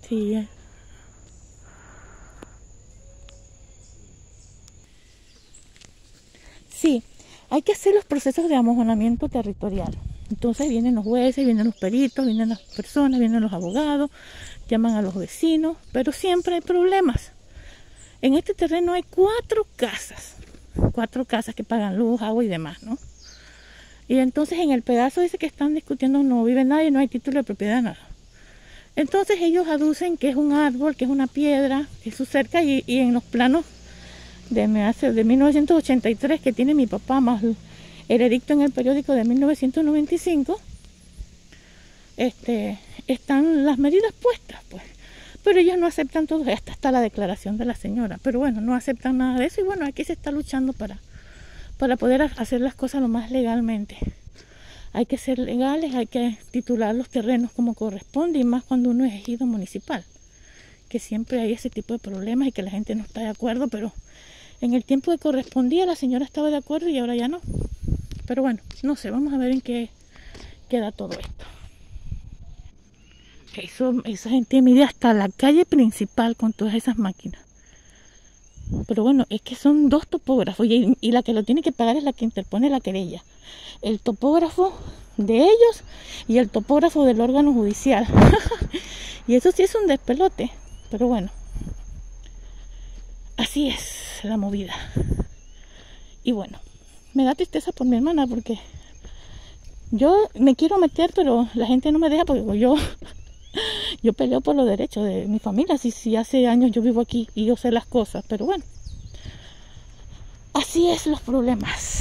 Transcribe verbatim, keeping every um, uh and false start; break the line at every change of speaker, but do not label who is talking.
Sí. Sí, hay que hacer los procesos de amojonamiento territorial. Entonces vienen los jueces, vienen los peritos, vienen las personas, vienen los abogados, llaman a los vecinos, pero siempre hay problemas. En este terreno hay cuatro casas, cuatro casas que pagan luz, agua y demás, ¿no? Y entonces en el pedazo ese que están discutiendo no vive nadie, no hay título de propiedad, nada. Entonces ellos aducen que es un árbol, que es una piedra, que es su cerca, y, y en los planos de, de mil novecientos ochenta y tres que tiene mi papá, más el edicto en el periódico de mil novecientos noventa y cinco, este, están las medidas puestas, pues. Pero ellos no aceptan todo, hasta está la declaración de la señora, pero bueno, no aceptan nada de eso, y bueno, aquí se está luchando para, para poder hacer las cosas lo más legalmente. Hay que ser legales, hay que titular los terrenos como corresponde, y más cuando uno es ejido municipal, que siempre hay ese tipo de problemas y que la gente no está de acuerdo, pero en el tiempo que correspondía la señora estaba de acuerdo y ahora ya no. Pero bueno, no sé, vamos a ver en qué queda todo esto. Eso, esa gente mide hasta la calle principal con todas esas máquinas. Pero bueno, es que son dos topógrafos y, y la que lo tiene que pagar es la que interpone la querella. El topógrafo de ellos y el topógrafo del órgano judicial. Y eso sí es un despelote, pero bueno, así es la movida. Y bueno, me da tristeza por mi hermana porque yo me quiero meter, pero la gente no me deja porque yo yo peleo por los derechos de mi familia. Si, si hace años yo vivo aquí y yo sé las cosas, pero bueno, así es los problemas.